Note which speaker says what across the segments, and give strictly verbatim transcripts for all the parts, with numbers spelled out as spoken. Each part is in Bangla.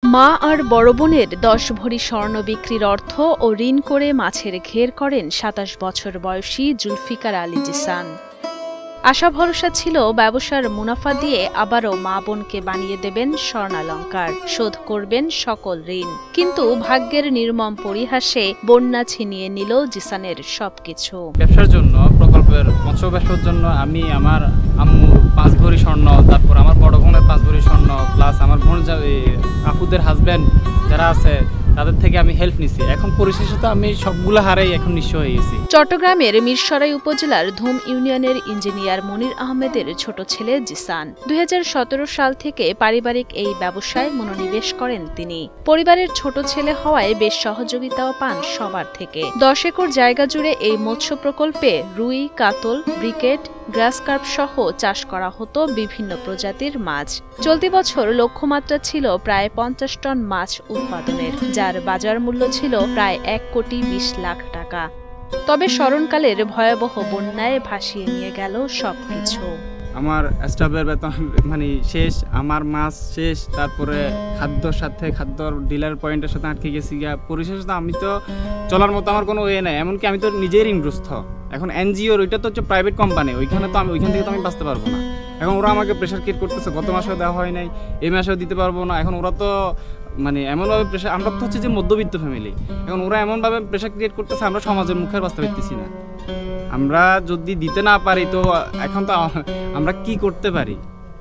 Speaker 1: মা আর বড় বোনের দশ ভরি স্বর্ণ বিক্রির অর্থ ও ঋণ করে মাছের ঘের করেন সাতাশ বছর বয়সী জুলফিকার আলী জিসান। আশা ভরসা ছিল ব্যবসার মুনাফা দিয়ে আবারও মা বোনকে বানিয়ে দেবেন স্বর্ণালঙ্কার, শোধ করবেন সকল ঋণ। কিন্তু ভাগ্যের নির্মম পরিহাসে বন্যা ছিনিয়ে নিল জিসানের সবকিছু।
Speaker 2: ব্যবসার জন্য প্রকল্পের মৎস্য ব্যবসার জন্য আমি আমার আম্মুর পাঁচ ভরি স্বর্ণ, তারপর আমার বড় বোনের পাঁচ ভরি স্বর্ণ, প্লাস আমার বোন আপুদের হাজব্যান্ড যারা আছে তাদের থেকে আমি হেল্প নিছি। এখন পরিশেষে তো আমি সবগুলো হারাই এখন নিঃস্ব হয়ে গেছি।
Speaker 1: চট্টগ্রামের মিরসরাই উপজেলার ধুম ইউনিয়নের ইঞ্জিনিয়ার মনির আহমেদের ছোট ছেলে জিসান দুই হাজার সতেরো সাল থেকে পারিবারিক এই ব্যবসায় মনোনিবেশ করেন তিনি। পরিবারের ছোট ছেলে হওয়ায় বেশ সহযোগিতাও পান সবার থেকে। দশ একর জায়গা জুড়ে এই মৎস্য প্রকল্পে রুই, কাতল, ব্রিকেট, গ্রাসকার্প সহ চাষ করা হতো বিভিন্ন প্রজাতির মাছ। চলতি বছর লক্ষ্যমাত্রা ছিল প্রায় পঞ্চাশ টন মাছ উৎপাদনের, যার বাজার মূল্য ছিল প্রায় এক কোটি বিশ লাখ টাকা। তবে স্মরণকালের ভয়াবহ বন্যায় ভাসিয়ে নিয়ে গেল সবকিছু।
Speaker 2: আমার স্টাফের বেতন মানে শেষ, আমার মাছ শেষ, তারপরে খাদ্যর সাথে খাদ্য ডিলার পয়েন্টের সাথে আটকে গেছি গিয়া। পরিশেষে তো আমি তো চলার মতো আমার কোনো ওয়ে নাই, এমনকি আমি তো নিজের ঋণগ্রস্ত। এখন এনজিওর ওইটা তো হচ্ছে প্রাইভেট কোম্পানি, ওইখানে তো আমি ওইখান থেকে তো আমি বাঁচতে পারবো না। এখন ওরা আমাকে প্রেশার ক্রিয়েট করতেছে, গত মাসেও দেওয়া হয় নাই, এই মাসেও দিতে পারবো না। এখন ওরা তো মানে এমনভাবে প্রেশার, আমরা তো হচ্ছে যে মধ্যবিত্ত ফ্যামিলি, এখন ওরা এমনভাবে প্রেশার ক্রিয়েট করতেছে, আমরা সমাজের মুখে বাঁচতে পারতেছি না। আমরা যদি দিতে না পারি তো এখন তো আমরা কি করতে পারি?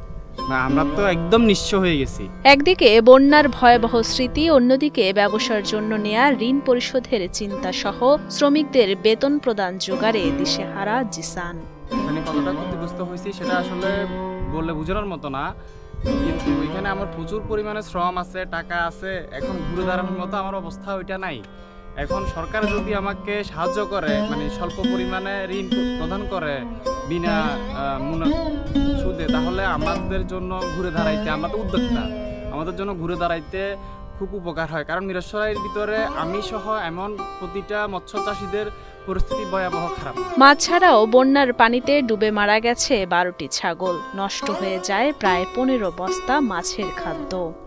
Speaker 2: আমরা তো একদম নিঃস্ব হয়ে গেছি।
Speaker 1: একদিকে বন্যার ভয়াবহ স্মৃতি, অন্যদিকে ব্যবসার জন্য নেয়া ঋণ পরিশোধের চিন্তা সহ শ্রমিকদের বেতন প্রদান জোগাড়ে দিশেহারা জিসান।
Speaker 2: মানে কতটা ক্ষতিগ্রস্ত হয়েছি সেটা আসলে বললে বোঝানোর মতো না, কিন্তু ওইখানে আমার প্রচুর পরিমাণে শ্রম আছে, টাকা আছে। এখন ঘুরে দাঁড়ানোর মতো আমার অবস্থা ওইটা নাই। এখন সরকার যদি আমাকে সাহায্য করে, মানে স্বল্প পরিমাণে ঋণ প্রদান করে বিনা সুদে, তাহলে আমাদের জন্য ঘুরে দাঁড়াইতে, আমরা তো উদ্যোক্তা, আমাদের জন্য ঘুরে দাঁড়াইতে খুব উপকার হয়। কারণ মিরসরাইয়ের ভিতরে আমি সহ এমন প্রতিটা মৎস্য চাষীদের পরিস্থিতি ভয়াবহ খারাপ।
Speaker 1: মাছ ছাড়াও বন্যার পানিতে ডুবে মারা গেছে বারোটি ছাগল, নষ্ট হয়ে যায় প্রায় পনেরো বস্তা মাছের খাদ্য।